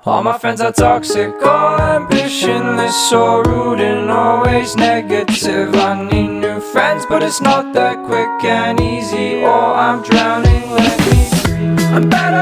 All my friends are toxic, all ambitionless, so rude and always negative. I need new friends, but it's not that quick and easy, or I'm drowning, let me breathe. I'm better